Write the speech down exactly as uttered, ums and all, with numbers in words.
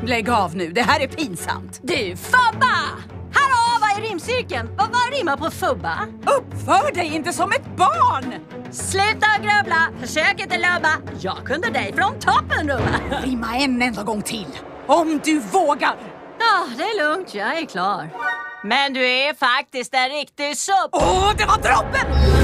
Lägg av nu, det här är pinsamt. Du, fubba! Hallå, vad är rimcirkeln? Vad, vad rimmar på fubba? Uppför dig inte som ett barn! Sluta grubbla, försök inte lubba. Jag kunde dig från toppen rubba. Rimma en enda gång till, om du vågar. Ja, det är lugnt, jag är klar. Men du är faktiskt en riktig supp. Åh, det var droppen!